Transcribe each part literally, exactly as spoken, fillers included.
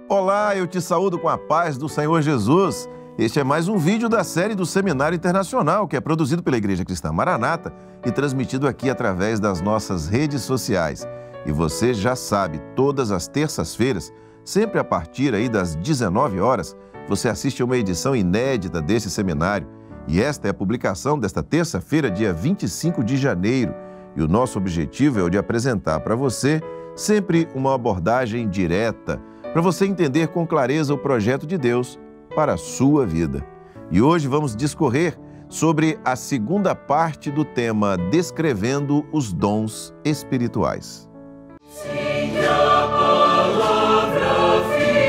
Olá, eu te saúdo com a paz do Senhor Jesus. Este é mais um vídeo da série do Seminário Internacional, que é produzido pela Igreja Cristã Maranata e transmitido aqui através das nossas redes sociais. E você já sabe, todas as terças-feiras, sempre a partir aí das dezenove horas, você assiste a uma edição inédita desse seminário. E esta é a publicação desta terça-feira, dia vinte e cinco de janeiro. E o nosso objetivo é o de apresentar para você sempre uma abordagem direta, para você entender com clareza o projeto de Deus para a sua vida. E hoje vamos discorrer sobre a segunda parte do tema Descrevendo os Dons Espirituais. Sim, a palavra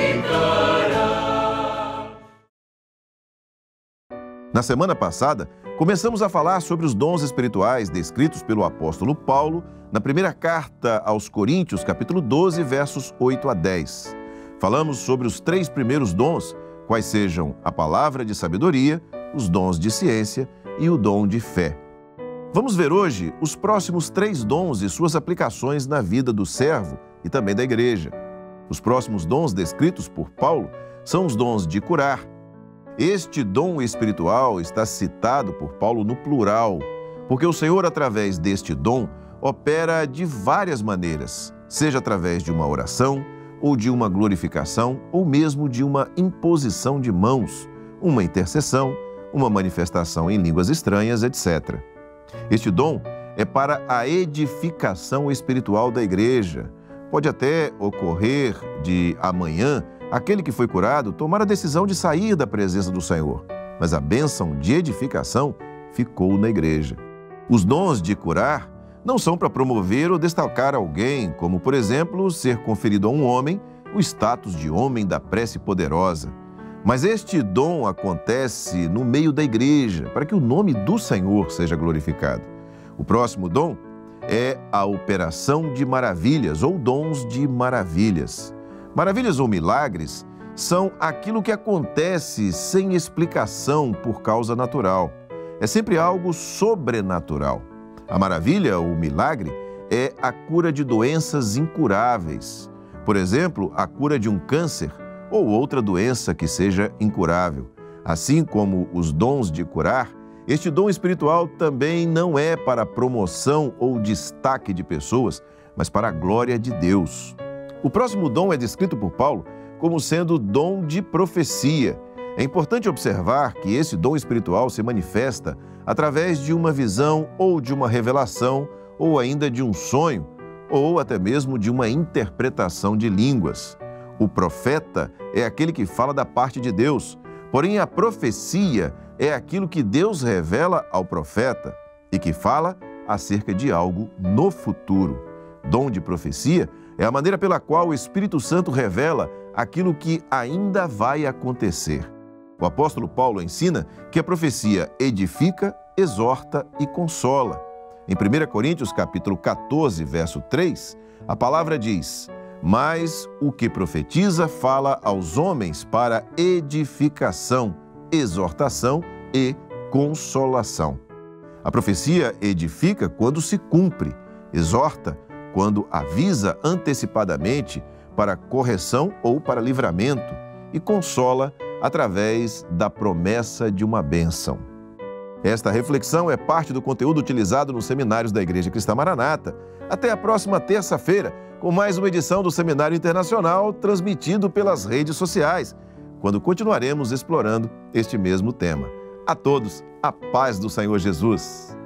ficará. Na semana passada, começamos a falar sobre os dons espirituais descritos pelo apóstolo Paulo na primeira carta aos Coríntios, capítulo doze, versos oito a dez. Falamos sobre os três primeiros dons, quais sejam a palavra de sabedoria, os dons de ciência e o dom de fé. Vamos ver hoje os próximos três dons e suas aplicações na vida do servo e também da igreja. Os próximos dons descritos por Paulo são os dons de curar. Este dom espiritual está citado por Paulo no plural, porque o Senhor, através deste dom, opera de várias maneiras, seja através de uma oração, ou de uma glorificação, ou mesmo de uma imposição de mãos, uma intercessão, uma manifestação em línguas estranhas, etcétera. Este dom é para a edificação espiritual da igreja. Pode até ocorrer de amanhã aquele que foi curado tomar a decisão de sair da presença do Senhor, mas a bênção de edificação ficou na igreja. Os dons de curar não são para promover ou destacar alguém, como, por exemplo, ser conferido a um homem o status de homem da prece poderosa. Mas este dom acontece no meio da igreja, para que o nome do Senhor seja glorificado. O próximo dom é a operação de maravilhas, ou dons de maravilhas. Maravilhas ou milagres são aquilo que acontece sem explicação por causa natural. É sempre algo sobrenatural. A maravilha ou milagre é a cura de doenças incuráveis. Por exemplo, a cura de um câncer ou outra doença que seja incurável. Assim como os dons de curar, este dom espiritual também não é para a promoção ou destaque de pessoas, mas para a glória de Deus. O próximo dom é descrito por Paulo como sendo dom de profecia. É importante observar que esse dom espiritual se manifesta através de uma visão ou de uma revelação, ou ainda de um sonho, ou até mesmo de uma interpretação de línguas. O profeta é aquele que fala da parte de Deus, porém a profecia é aquilo que Deus revela ao profeta e que fala acerca de algo no futuro. Dom de profecia é a maneira pela qual o Espírito Santo revela aquilo que ainda vai acontecer. O apóstolo Paulo ensina que a profecia edifica, exorta e consola. Em primeira Coríntios, capítulo quatorze, verso três, a palavra diz: mas o que profetiza fala aos homens para edificação, exortação e consolação. A profecia edifica quando se cumpre, exorta quando avisa antecipadamente para correção ou para livramento e consola através da promessa de uma bênção. Esta reflexão é parte do conteúdo utilizado nos seminários da Igreja Cristã Maranata. Até a próxima terça-feira, com mais uma edição do Seminário Internacional, transmitido pelas redes sociais, quando continuaremos explorando este mesmo tema. A todos, a paz do Senhor Jesus!